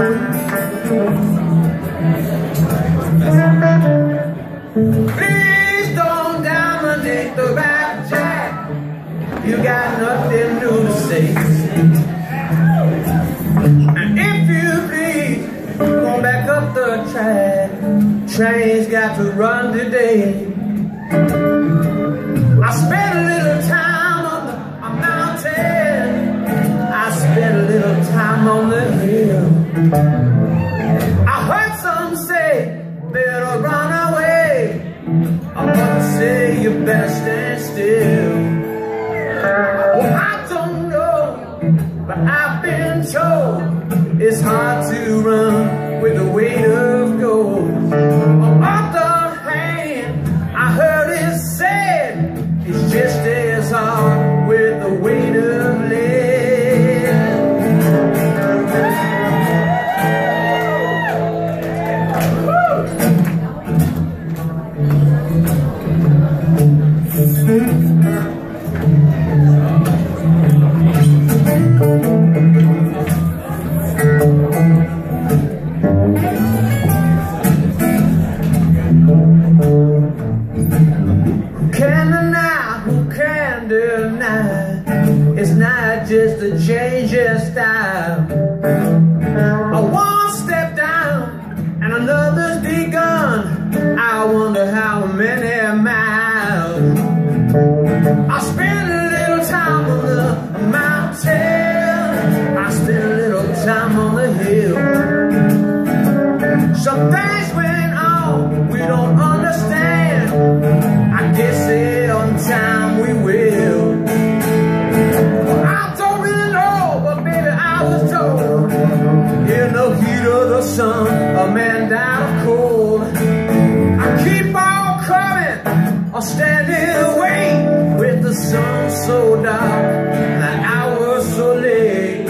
Please don't dominate the rap track. You got nothing new to say. And if you please, go back up the track. Train's got to run today. I spent a little time on the mountain. I spent a little time on the hill. I heard some say, better run away. I'm gonna say you better stand still. Well, I don't know, but I've been told it's hard to run with the weight of gold. On the other hand, I heard it said it's just as hard with the weight of lead. It's not just a change in style. One step down and another's begun. I wonder how many miles. I spent a little time on the mountain. I spent a little time on the hill. Some things went on we don't understand. I guess on time we will. In the heat of the sun, a man died of cold. I keep on coming, or standing wait, with the sun so dark and the hour so late.